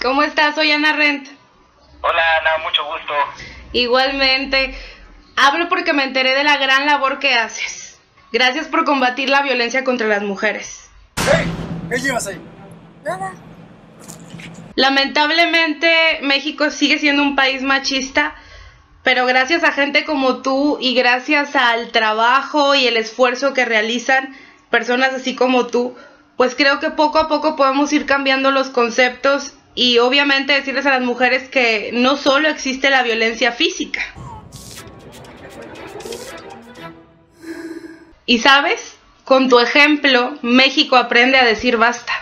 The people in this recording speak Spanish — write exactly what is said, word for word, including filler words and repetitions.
¿Cómo estás? Soy Ana Rent. Hola Ana, mucho gusto. Igualmente. Hablo porque me enteré de la gran labor que haces. Gracias por combatir la violencia contra las mujeres. ¡Hey! ¿Qué llevas ahí? Nada. Lamentablemente, México sigue siendo un país machista, pero gracias a gente como tú y gracias al trabajo y el esfuerzo que realizan personas así como tú, pues creo que poco a poco podemos ir cambiando los conceptos y obviamente decirles a las mujeres que no solo existe la violencia física. Y sabes, con tu ejemplo, México aprende a decir basta.